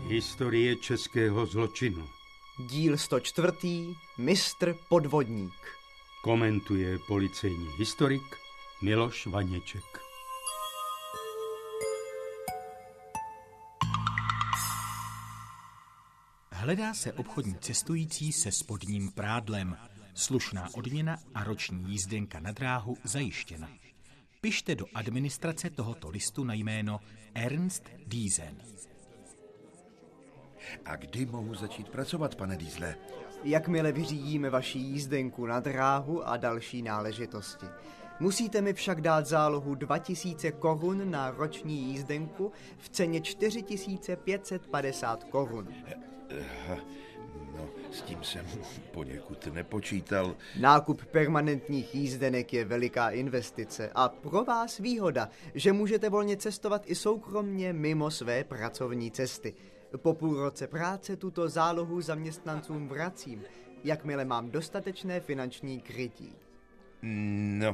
Historie českého zločinu. Díl 104. Mistr podvodník. Komentuje policejní historik Miloš Vaněček. Hledá se obchodní cestující se spodním prádlem. Slušná odměna a roční jízdenka na dráhu zajištěna. Pište do administrace tohoto listu na jméno Ernst Diesen. A kdy mohu začít pracovat, pane Diesle? Jakmile vyřídíme vaši jízdenku na dráhu a další náležitosti. Musíte mi však dát zálohu 2000 korun na roční jízdenku v ceně 4550 korun. No, s tím jsem poněkud nepočítal. Nákup permanentních jízdenek je veliká investice a pro vás výhoda, že můžete volně cestovat i soukromně mimo své pracovní cesty. Po půl roce práce tuto zálohu zaměstnancům vracím, jakmile mám dostatečné finanční krytí. No,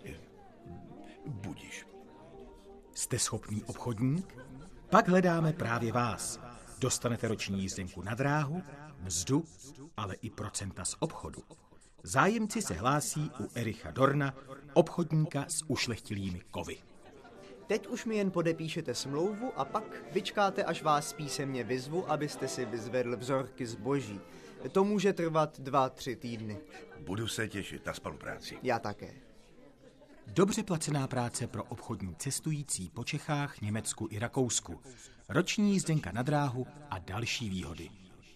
budiš. Jste schopný obchodník? Pak hledáme právě vás. Dostanete roční jízdenku na dráhu, mzdu, ale i procenta z obchodu. Zájemci se hlásí u Ericha Dorna, obchodníka s ušlechtilými kovy. Teď už mi jen podepíšete smlouvu a pak vyčkáte, až vás písemně vyzvu, abyste si vyzvedl vzorky zboží. To může trvat 2-3 týdny. Budu se těšit na spolupráci. Já také. Dobře placená práce pro obchodní cestující po Čechách, Německu i Rakousku. Roční jízdenka na dráhu a další výhody.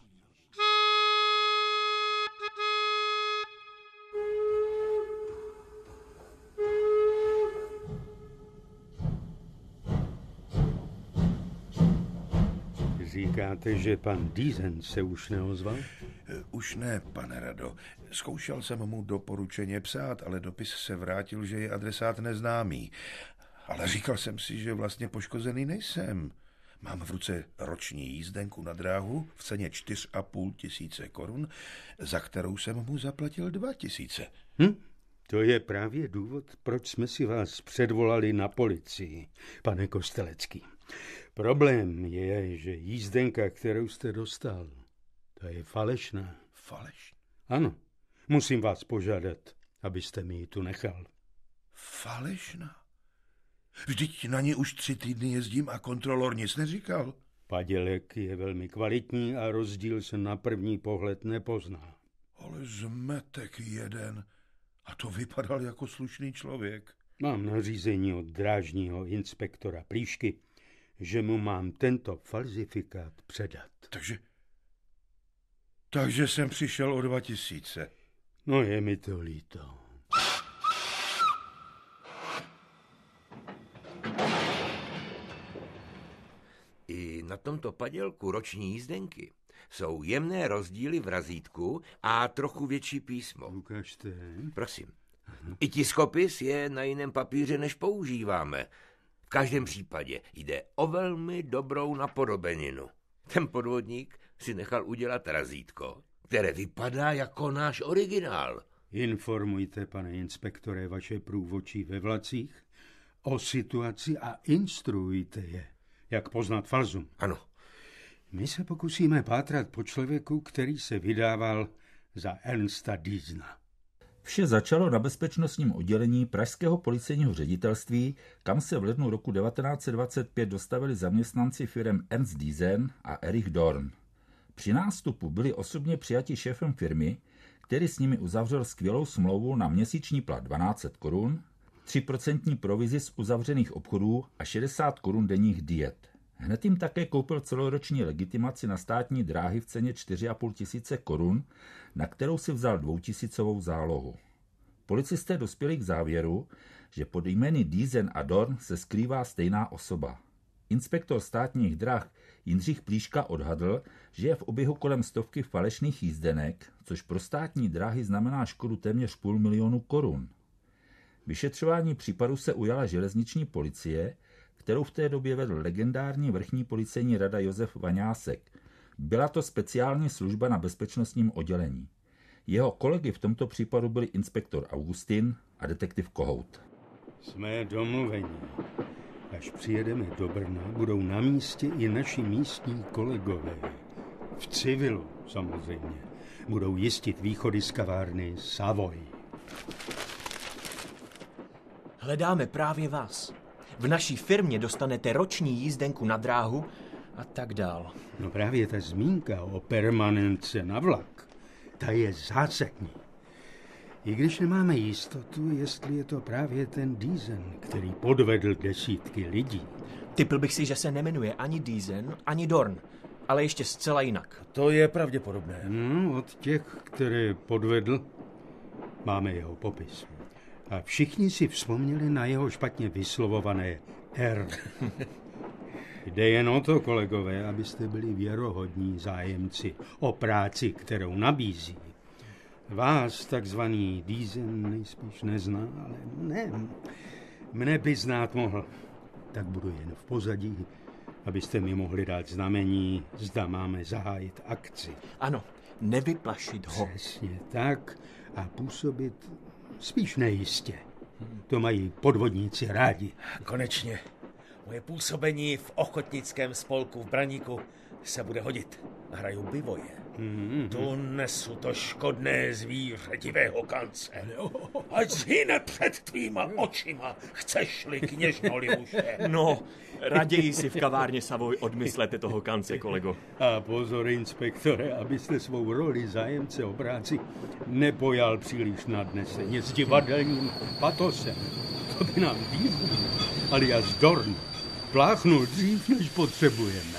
Říkáte, že pan Diesen se už neozval? Už ne, pane Rado. Zkoušel jsem mu doporučeně psát, ale dopis se vrátil, že je adresát neznámý. Ale říkal jsem si, že vlastně poškozený nejsem. Mám v ruce roční jízdenku na dráhu v ceně 4500 korun, za kterou jsem mu zaplatil 2000. To je právě důvod, proč jsme si vás předvolali na policii, pane Kostelecký. Problém je, že jízdenka, kterou jste dostal, to je falešná. Falešná? Ano, musím vás požádat, abyste mi ji tu nechal. Falešná? Vždyť na ně už 3 týdny jezdím a kontrolor nic neříkal. Padělek je velmi kvalitní a rozdíl se na první pohled nepozná. Ale zmetek jeden. A to vypadal jako slušný člověk. Mám nařízení od drážního inspektora Plíšky, že mu mám tento falzifikát předat. Takže jsem přišel o 2000. No, je mi to líto. I na tomto padělku roční jízdenky jsou jemné rozdíly v razítku a trochu větší písmo. Ukažte. Prosím. I tiskopis je na jiném papíře, než používáme. V každém případě jde o velmi dobrou napodobeninu. Ten podvodník si nechal udělat razítko, které vypadá jako náš originál. Informujte, pane inspektore, vaše průvodčí ve vlacích o situaci a instruujte je, jak poznat falzum. Ano. My se pokusíme pátrat po člověku, který se vydával za Ernsta Diesena. Vše začalo na bezpečnostním oddělení pražského policejního ředitelství, kam se v lednu roku 1925 dostavili zaměstnanci firem Ernst Diesen a Erich Dorn. Při nástupu byli osobně přijati šéfem firmy, který s nimi uzavřel skvělou smlouvu na měsíční plat 1200 korun, 3% provizi z uzavřených obchodů a 60 korun denních diet. Hned jim také koupil celoroční legitimaci na státní dráhy v ceně 4500 korun, na kterou si vzal 2000 zálohu. Policisté dospěli k závěru, že pod jmény Diesen a Dorn se skrývá stejná osoba. Inspektor státních drah Jindřich Plíška odhadl, že je v oběhu kolem 100 falešných jízdenek, což pro státní dráhy znamená škodu téměř 500 000 korun. Vyšetřování případu se ujala železniční policie, kterou v té době vedl legendární vrchní policejní rada Josef Vaňásek. Byla to speciální služba na bezpečnostním oddělení. Jeho kolegy v tomto případu byli inspektor Augustin a detektiv Kohout. Jsme domluveni. A Až přijedeme do Brna, budou na místě i naši místní kolegové. V civilu, samozřejmě. Budou jistit východy z kavárny Savoy. Hledáme právě vás. V naší firmě dostanete roční jízdenku na dráhu a tak dál. No právě ta zmínka o permanence na vlak, ta je zásadní. I když nemáme jistotu, jestli je to právě ten Diezen, který podvedl desítky lidí. Tipl bych si, že se nemenuje ani Diezen, ani Dorn, ale ještě zcela jinak. To je pravděpodobné. No, od těch, které podvedl, máme jeho popis. A všichni si vzpomněli na jeho špatně vyslovované R. Jde jen o to, kolegové, abyste byli věrohodní zájemci o práci, kterou nabízí. Vás takzvaný Diezen nejspíš nezná, ale ne, mne by znát mohl. Tak budu jen v pozadí, abyste mi mohli dát znamení, zda máme zahájit akci. Ano, nevyplašit ho. Přesně tak a působit spíš nejistě. To mají podvodníci rádi. Konečně. Moje působení v ochotnickém spolku v Braníku se bude hodit. Hraju bivoje. Tu nesu to škodné zvíře divého kance. Ať zhyne před tvýma očima, chceš-li, kněžno Libuše. No, raději si v kavárně Savoy odmyslete toho kance, kolego. A pozor, inspektore, abyste svou roli zájemce o práci nepojal příliš nadneseně s divadelním patosem. To by nám Diezen alias Dorn pláchnul dřív, než potřebujeme.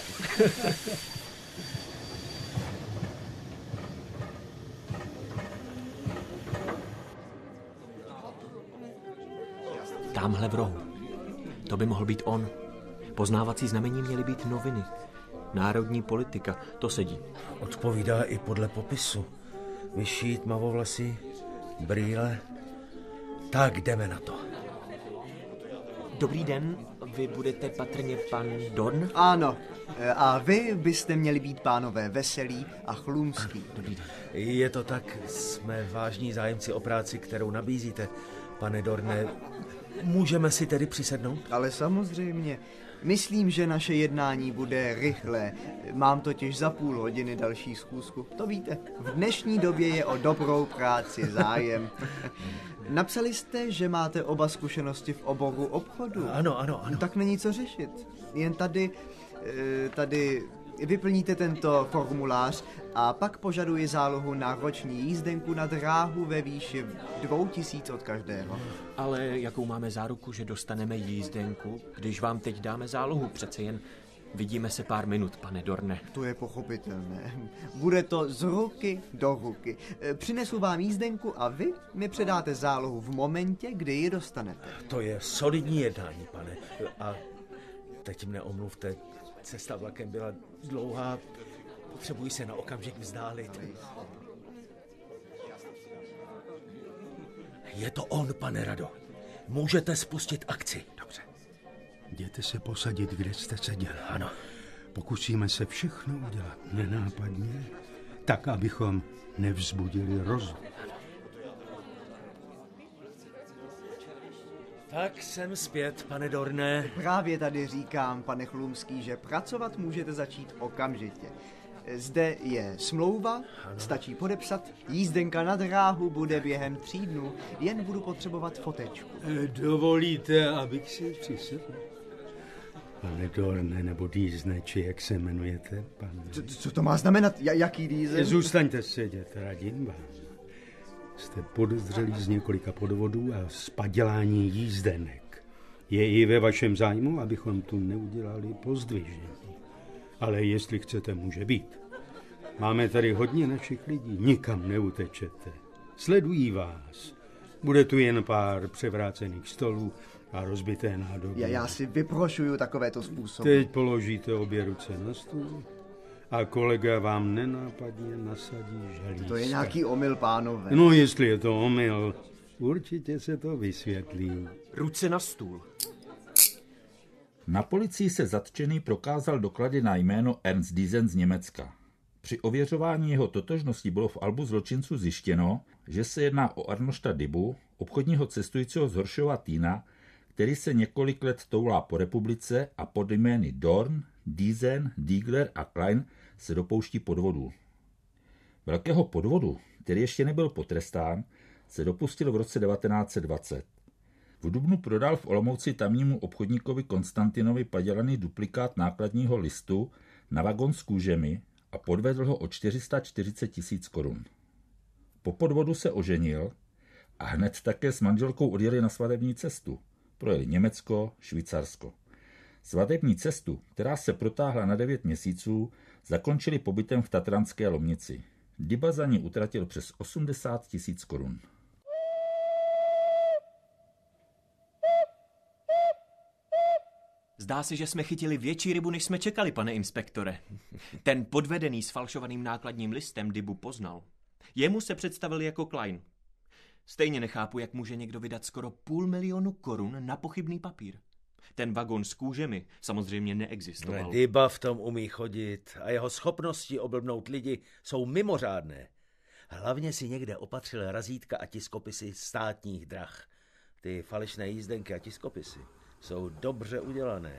Támhle v rohu. To by mohl být on. Poznávací znamení měly být noviny. Národní politika, to sedí. Odpovídá i podle popisu. Vyšší tmavovlasy, brýle. Tak jdeme na to. Dobrý den, vy budete patrně pan Dorn? Ano, a vy byste měli být pánové Veselý a Chlumský. Dobrý den. Je to tak, jsme vážní zájemci o práci, kterou nabízíte, pane Dorne. Můžeme si tedy přisednout? Ale samozřejmě, myslím, že naše jednání bude rychlé. Mám totiž za půl hodiny další schůzku. To víte, v dnešní době je o dobrou práci zájem. Napsali jste, že máte oba zkušenosti v oboru obchodu. Ano. Tak není co řešit. Jen tady vyplníte tento formulář a pak požaduji zálohu na roční jízdenku na dráhu ve výši 2000 od každého. Ale jakou máme záruku, že dostaneme jízdenku, když vám teď dáme zálohu? Přece jen vidíme se pár minut, pane Dorne. To je pochopitelné. Bude to z ruky do ruky. Přinesu vám jízdenku a vy mi předáte zálohu v momentě, kdy ji dostanete. To je solidní jednání, pane. A teď mne omluvte, cesta vlakem byla dlouhá, potřebuji se na okamžik vzdálit. Je to on, pane Rado. Můžete spustit akci. Dobře. Jděte se posadit, kde jste seděl. Ano. Pokusíme se všechno udělat nenápadně, tak, abychom nevzbudili rozum. Tak jsem zpět, pane Dorne. Právě tady říkám, pane Chlumský, že pracovat můžete začít okamžitě. Zde je smlouva, stačí podepsat, jízdenka na dráhu bude během 3 dnů, jen budu potřebovat fotečku. Dovolíte, abych si přisedl? Pane Dorne, nebo Diezene, či jak se jmenujete, pane? Co to má znamenat? Jaký Diezen? Zůstaňte sedět, radím vám. Jste podezřelí z několika podvodů a z padělání jízdenek. Je i ve vašem zájmu, abychom tu neudělali pozdvižení. Ale jestli chcete, může být. Máme tady hodně našich lidí, nikam neutečete. Sledují vás. Bude tu jen pár převrácených stolů a rozbité nádoby. Já si vyprošuju takovéto způsoby. Teď položíte obě ruce na stůl a kolega vám nenápadně nasadí želízka. To je nějaký omyl, pánové. No, jestli je to omyl, určitě se to vysvětlí. Ruce na stůl. Na policii se zatčený prokázal doklady na jméno Ernst Diezen z Německa. Při ověřování jeho totožnosti bylo v albu zločinců zjištěno, že se jedná o Arnošta Dybu, obchodního cestujícího z Horšova Týna, který se několik let toulá po republice a pod jmény Dorn, Diesen, Diegler a Klein se dopouští podvodu. Velkého podvodu, který ještě nebyl potrestán, se dopustil v roce 1920. V dubnu prodal v Olomouci tamnímu obchodníkovi Konstantinovi padělaný duplikát nákladního listu na vagon s kůžemi a podvedl ho o 440 000 korun. Po podvodu se oženil a hned také s manželkou odjeli na svatební cestu. Projeli Německo, Švýcarsko. Svatební cestu, která se protáhla na 9 měsíců, zakončili pobytem v Tatranské Lomnici. Diba za ní utratil přes 80 000 korun. Zdá se, že jsme chytili větší rybu, než jsme čekali, pane inspektore. Ten podvedený s falšovaným nákladním listem Dibu poznal. Jemu se představil jako Klein. Stejně nechápu, jak může někdo vydat skoro 500 000 korun na pochybný papír. Ten vagon s kůžemi samozřejmě neexistoval. Diba v tom umí chodit a jeho schopnosti oblbnout lidi jsou mimořádné. Hlavně si někde opatřil razítka a tiskopisy státních drah. Ty falešné jízdenky a tiskopisy jsou dobře udělané.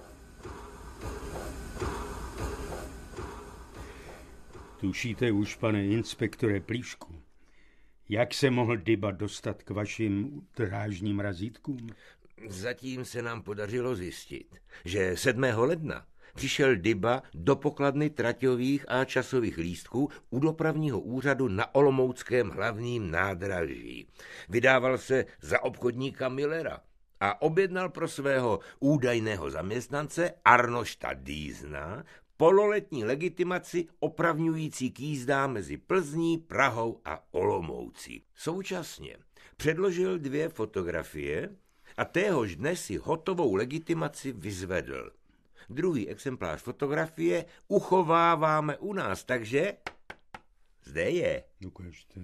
Tušíte už, pane inspektore Plíšku, jak se mohl Diba dostat k vašim drážním razítkům? Zatím se nám podařilo zjistit, že 7. ledna přišel Diba do pokladny traťových a časových lístků u dopravního úřadu na olomouckém hlavním nádraží. Vydával se za obchodníka Millera a objednal pro svého údajného zaměstnance Arnošta Diesena pololetní legitimaci opravňující k jízdám mezi Plzní, Prahou a Olomoucí. Současně předložil 2 fotografie a téhož dne si hotovou legitimaci vyzvedl. Druhý exemplář fotografie uchováváme u nás, takže zde je. Ukažte.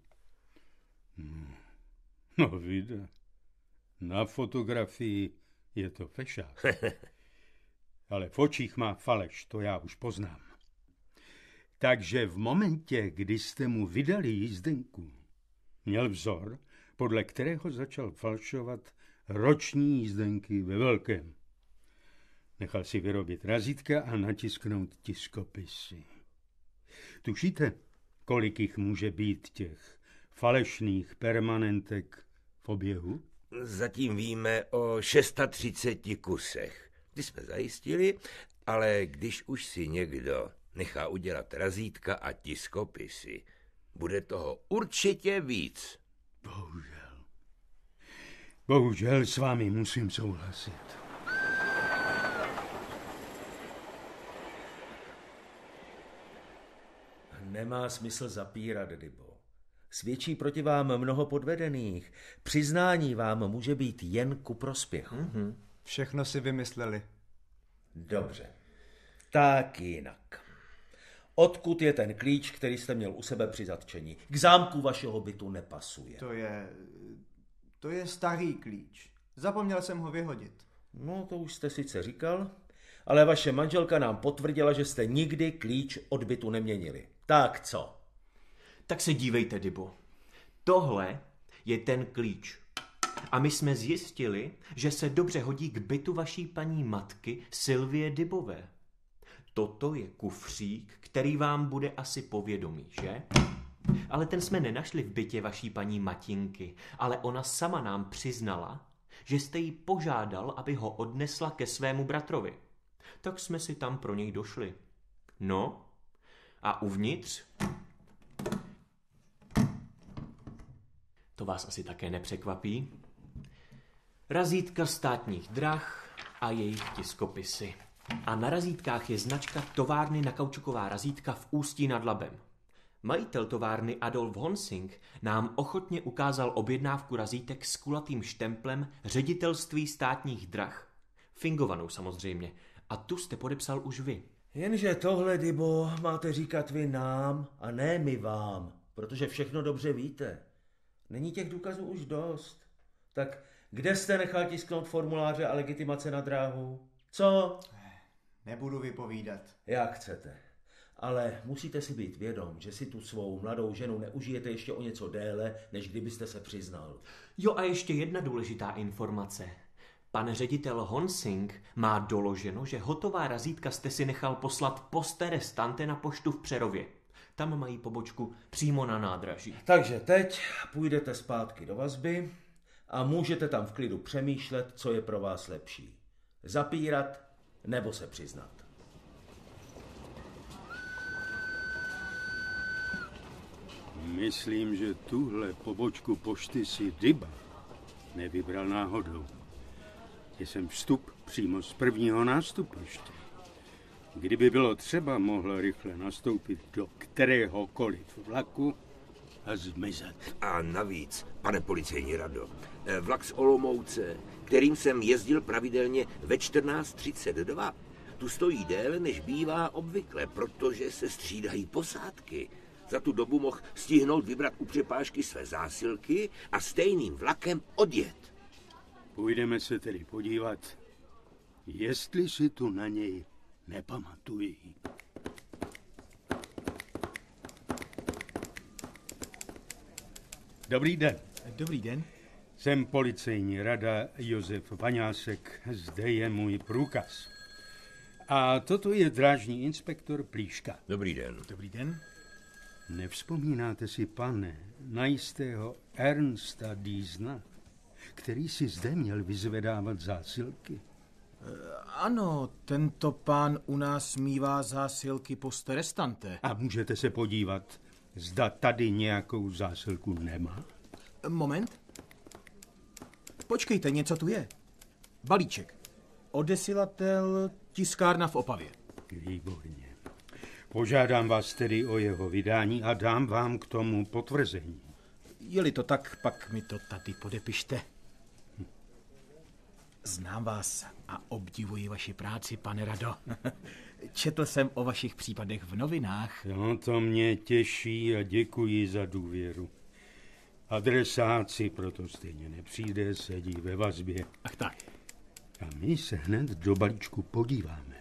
No vidíte, na fotografii je to fešák. Ale v očích má faleš, to já už poznám. Takže v momentě, kdy jste mu vydali jízdenku, měl vzor, podle kterého začal falšovat roční jízdenky ve velkém. Nechal si vyrobit razítka a natisknout tiskopisy. Tušíte, kolik jich může být těch falešných permanentek v oběhu? Zatím víme o 630 kusech. Ty jsme zajistili, ale když už si někdo nechá udělat razítka a tiskopisy, bude toho určitě víc. Bohužel s vámi musím souhlasit. Nemá smysl zapírat, Dibo. Svědčí proti vám mnoho podvedených. Přiznání vám může být jen ku prospěchu. Všechno si vymysleli. Dobře. Tak jinak. Odkud je ten klíč, který jste měl u sebe při zatčení? K zámku vašeho bytu nepasuje. To je starý klíč. Zapomněl jsem ho vyhodit. No, to už jste sice říkal, ale vaše manželka nám potvrdila, že jste nikdy klíč od bytu neměnili. Tak co? Tak se dívejte, Dibo. Tohle je ten klíč. A my jsme zjistili, že se dobře hodí k bytu vaší paní matky Sylvie Dibové. Toto je kufřík, který vám bude asi povědomý, že? Ale ten jsme nenašli v bytě vaší paní Matinky, ale ona sama nám přiznala, že jste jí požádal, aby ho odnesla ke svému bratrovi. Tak jsme si tam pro něj došli. No, a uvnitř? To vás asi také nepřekvapí. Razítka státních drah a jejich tiskopisy. A na razítkách je značka továrny na kaučuková razítka v Ústí nad Labem. Majitel továrny Adolf Honsing nám ochotně ukázal objednávku razítek s kulatým štemplem Ředitelství státních drah. Fingovanou samozřejmě. A tu jste podepsal už vy. Jenže tohle, Dibo, máte říkat vy nám a ne my vám, protože všechno dobře víte. Není těch důkazů už dost. Tak kde jste nechal tisknout formuláře a legitimace na dráhu? Co? Nebudu vypovídat. Jak chcete. Ale musíte si být vědom, že si tu svou mladou ženu neužijete ještě o něco déle, než kdybyste se přiznal. Jo, a ještě jedna důležitá informace. Pan ředitel Honsing má doloženo, že hotová razítka jste si nechal poslat poste restante na poštu v Přerově. Tam mají pobočku přímo na nádraží. Takže teď půjdete zpátky do vazby a můžete tam v klidu přemýšlet, co je pro vás lepší. Zapírat nebo se přiznat. Myslím, že tuhle pobočku pošty si Dyba nevybral náhodou. Je sem vstup přímo z prvního nástupiště. Kdyby bylo třeba, mohl rychle nastoupit do kteréhokoliv vlaku a zmizet. A navíc, pane policejní rado, vlak z Olomouce, kterým jsem jezdil pravidelně ve 14:32, tu stojí déle, než bývá obvykle, protože se střídají posádky. Za tu dobu mohl stihnout vybrat u přepážky své zásilky a stejným vlakem odjet. Půjdeme se tedy podívat, jestli si tu na něj nepamatují. Dobrý den. Dobrý den. Jsem policejní rada Josef Vaňásek, zde je můj průkaz. A toto je drážní inspektor Plíška. Dobrý den. Dobrý den. Nevzpomínáte si, pane, na jistého Ernsta Diesna, který si zde měl vyzvedávat zásilky? Ano, tento pán u nás mívá zásilky poste restante. A můžete se podívat, zda tady nějakou zásilku nemá? Moment. Počkejte, něco tu je. Balíček. Odesilatel tiskárna v Opavě. Výborně. Požádám vás tedy o jeho vydání a dám vám k tomu potvrzení. Je-li to tak, pak mi to tady podepište. Znám vás a obdivuji vaši práci, pane Rado. Četl jsem o vašich případech v novinách. No, to mě těší a děkuji za důvěru. Adresát si proto stejně nepřijde, sedí ve vazbě. Ach tak. A my se hned do balíčku podíváme.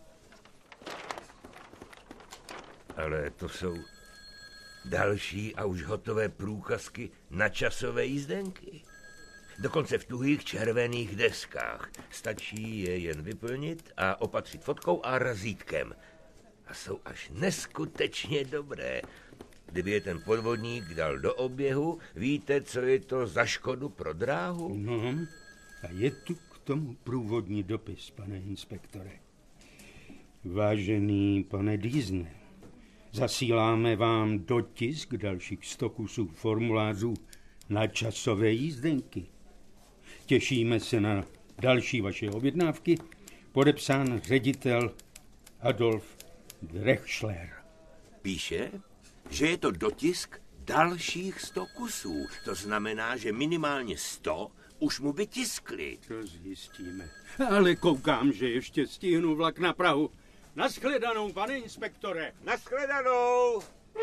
Ale to jsou další a už hotové průkazky na časové jízdenky. Dokonce v tuhých červených deskách. Stačí je jen vyplnit a opatřit fotkou a razítkem. A jsou až neskutečně dobré. Kdyby je ten podvodník dal do oběhu, víte, co je to za škodu pro dráhu? No, a je tu k tomu průvodní dopis, pane inspektore. Vážený pane Diesne, zasíláme vám dotisk dalších 100 kusů formulářů na časové jízdenky. Těšíme se na další vaše objednávky. Podepsán ředitel Adolf Drechschler. Píše, že je to dotisk dalších 100 kusů. To znamená, že minimálně 100 už mu vytiskli. To zjistíme. Ale koukám, že ještě stihnu vlak na Prahu. Naschledanou, pane inspektore. Naschledanou!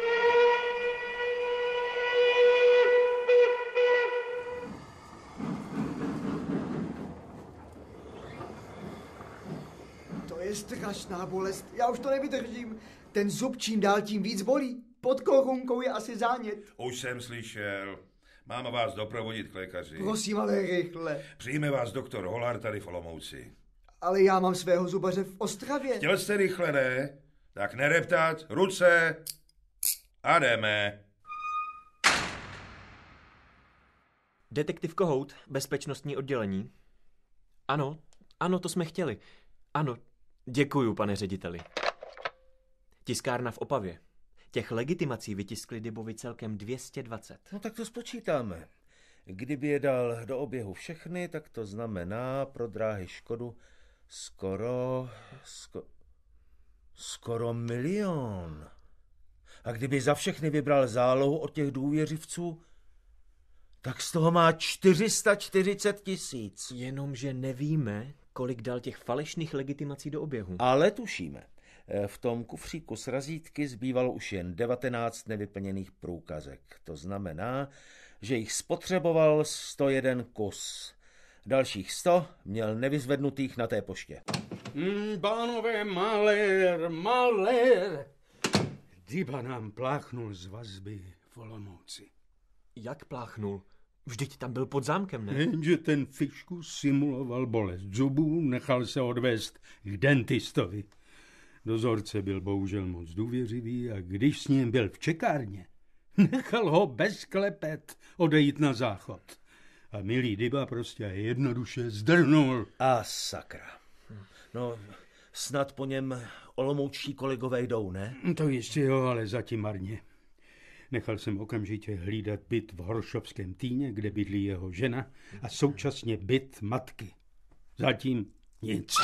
To je strašná bolest. Já už to nevydržím. Ten zub čím dál tím víc bolí. Pod korunkou je asi zánět. Už jsem slyšel. Mám vás doprovodit k lékaři. Prosím, ale rychle. Přijme vás doktor Holar tady v Olomouci. Ale já mám svého zubaře v Ostravě. Chtěl jste rychle, ne? Tak nereptat, ruce a jdeme. Detektiv Kohout, bezpečnostní oddělení. Ano, to jsme chtěli. Ano, děkuju, pane řediteli. Tiskárna v Opavě. Těch legitimací vytiskli Dybovi celkem 220. No tak to spočítáme. Kdyby je dal do oběhu všechny, tak to znamená pro dráhy škodu skoro 1 000 000. A kdyby za všechny vybral zálohu od těch důvěřivců, tak z toho má 440 000. Jenomže nevíme, kolik dal těch falešných legitimací do oběhu. Ale tušíme. V tom kufříku s razítky zbývalo už jen 19 nevyplněných průkazek. To znamená, že jich spotřeboval 101 kus. Dalších 100 měl nevyzvednutých na té poště. Pánové, malér! Dyba nám pláchnul z vazby v Olomouci. Jak pláchnul? Vždyť tam byl pod zámkem, ne? Jenže ten Fiškus simuloval bolest zubů, nechal se odvést k dentistovi. Dozorce byl bohužel moc důvěřivý a když s ním byl v čekárně, nechal ho bez klepet odejít na záchod. A milý Dyba prostě jednoduše zdrhnul. A sakra. No, snad po něm olomoučtí kolegové jdou, ne? To ještě jo, ale zatím marně. Nechal jsem okamžitě hlídat byt v Horšovském Týně, kde bydlí jeho žena, a současně byt matky. Zatím nic.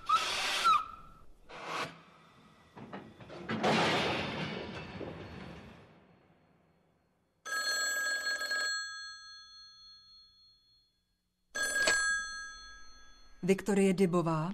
Viktorie Dybová?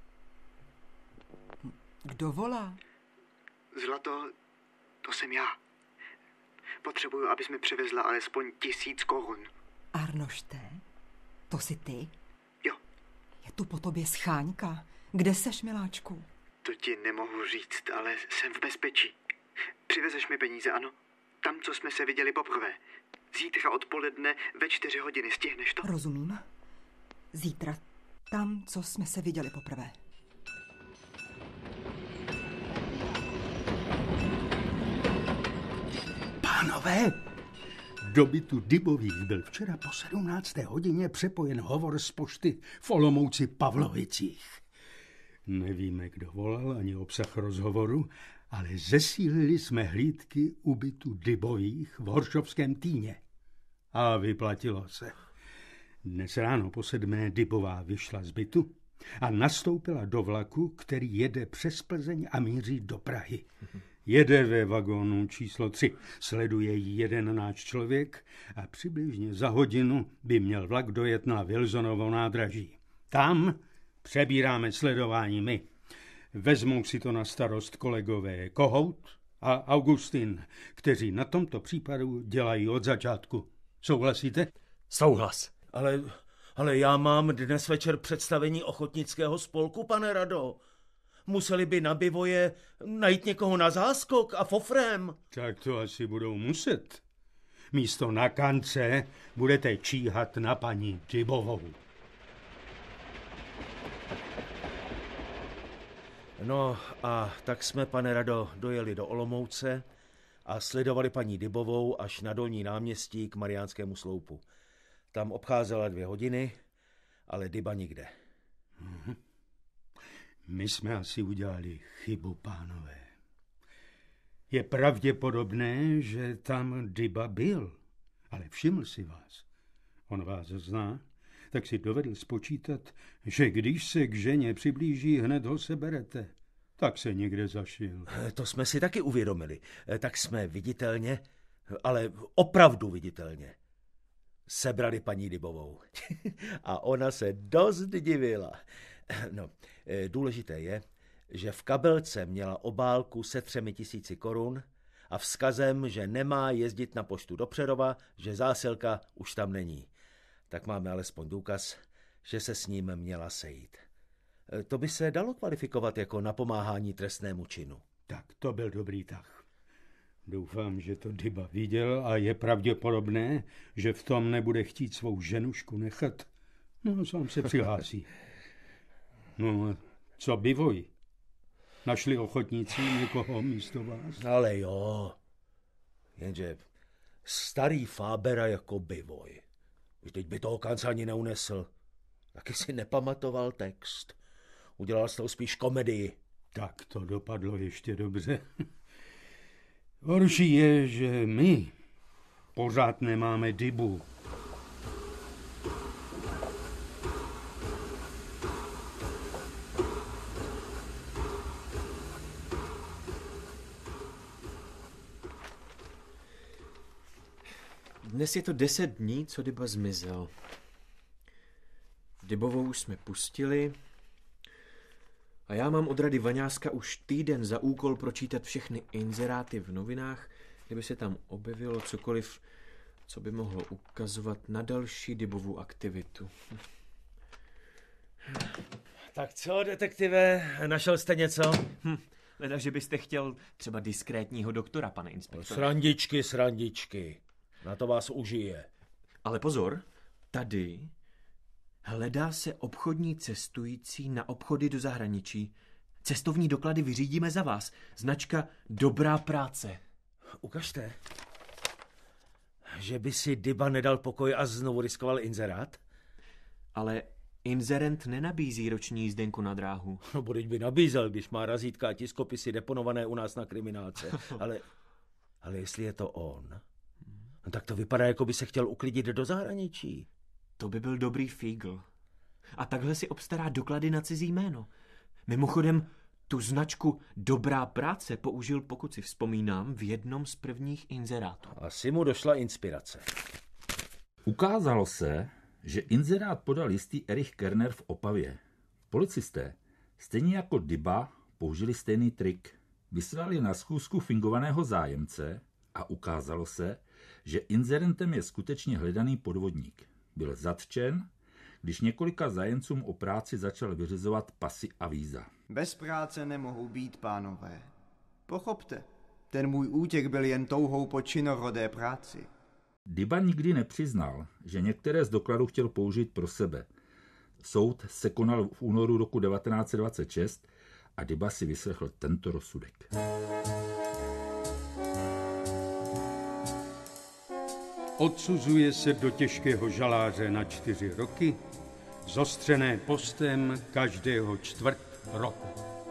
Kdo volá? Zlato, to jsem já. Potřebuju, abys mi přivezla alespoň 1000 korun. Arnošte? To jsi ty? Jo. Je tu po tobě scháňka. Kde seš, miláčku? To ti nemohu říct, ale jsem v bezpečí. Přivezeš mi peníze, ano? Tam, co jsme se viděli poprvé. Zítra odpoledne ve 4 hodiny. Stihneš to? Rozumím. Zítra tam, co jsme se viděli poprvé. Pánové, do bytu Dybových byl včera po 17. hodině přepojen hovor z pošty v Olomouci Pavlovicích. Nevíme, kdo volal, ani obsah rozhovoru, ale zesílili jsme hlídky u bytu Dybových v Horšovském Týně. A vyplatilo se. Dnes ráno po 7. Dybová vyšla z bytu a nastoupila do vlaku, který jede přes Plzeň a míří do Prahy. Jede ve vagónu číslo 3, sleduje ji jeden náš člověk a přibližně za hodinu by měl vlak dojet na Wilsonovo nádraží. Tam přebíráme sledování my. Vezmou si to na starost kolegové Kohout a Augustin, kteří na tomto případu dělají od začátku. Souhlasíte? Souhlas. Ale já mám dnes večer představení ochotnického spolku, pane Rado. Museli by na Bivoje najít někoho na záskok a fofrem. Tak to asi budou muset. Místo na kance budete číhat na paní Dybovou. No a tak jsme, pane Rado, dojeli do Olomouce a sledovali paní Dybovou až na Dolní náměstí k Mariánskému sloupu. Tam obcházela 2 hodiny, ale Dyba nikde. My jsme asi udělali chybu, pánové. Je pravděpodobné, že tam Dyba byl, ale všiml si vás. On vás zná, tak si dovedl spočítat, že když se k ženě přiblíží, hned ho seberete. Tak se někde zašil. To jsme si taky uvědomili. Tak jsme viditelně, ale opravdu viditelně, sebrali paní Dybovou. A ona se dost divila. No, důležité je, že v kabelce měla obálku se 3 000 korun a vzkazem, že nemá jezdit na poštu do Přerova, že zásilka už tam není. Tak máme alespoň důkaz, že se s ním měla sejít. To by se dalo kvalifikovat jako napomáhání trestnému činu. Tak to byl dobrý tah. Doufám, že to Dyba viděl a je pravděpodobné, že v tom nebude chtít svou ženušku nechat. No, sám se přihlásí. No, co Bivoj? Našli ochotníci někoho místo vás? Ale jo, jenže starý Fábera jako Bivoj. Vždyť by toho kanca ani neunesl. Taky si nepamatoval text. Udělal z toho spíš komedii. Tak to dopadlo ještě dobře. Horší je, že my pořád nemáme Dybu. Dnes je to 10 dní, co Dyba zmizel. Dybovou jsme pustili a já mám od Rady Vaňáska už týden za úkol pročítat všechny inzeráty v novinách, kdyby se tam objevilo cokoliv, co by mohlo ukazovat na další Dybovou aktivitu. Tak co, detektive, našel jste něco? Leda, že byste chtěl třeba diskrétního doktora, pane inspektore. Srandičky. Na to vás užije. Ale pozor, tady hledá se obchodní cestující na obchody do zahraničí. Cestovní doklady vyřídíme za vás. Značka Dobrá práce. Ukažte. Že by si Dyba nedal pokoj a znovu riskoval inzerát? Ale inzerent nenabízí roční jízdenku na dráhu. No, buď by nabízel, když má razítka a tiskopisy deponované u nás na kriminálce. Ale jestli je to on, no, tak to vypadá, jako by se chtěl uklidit do zahraničí. To by byl dobrý fígl. A takhle si obstará doklady na cizí jméno. Mimochodem, tu značku Dobrá práce použil, pokud si vzpomínám, v jednom z prvních inzerátů. Asi mu došla inspirace. Ukázalo se, že inzerát podal jistý Erich Kerner v Opavě. Policisté, stejně jako Dyba, použili stejný trik. Vyslali na schůzku fingovaného zájemce a ukázalo se, že inzerentem je skutečně hledaný podvodník. Byl zatčen, když několika zájemcům o práci začal vyřizovat pasy a víza. Bez práce nemohou být, pánové. Pochopte, ten můj útěk byl jen touhou po činorodé práci. Dyba nikdy nepřiznal, že některé z dokladů chtěl použít pro sebe. Soud se konal v únoru roku 1926 a Dyba si vyslechl tento rozsudek. Odsuzuje se do těžkého žaláře na 4 roky, zostřené postem každého čtvrt roku.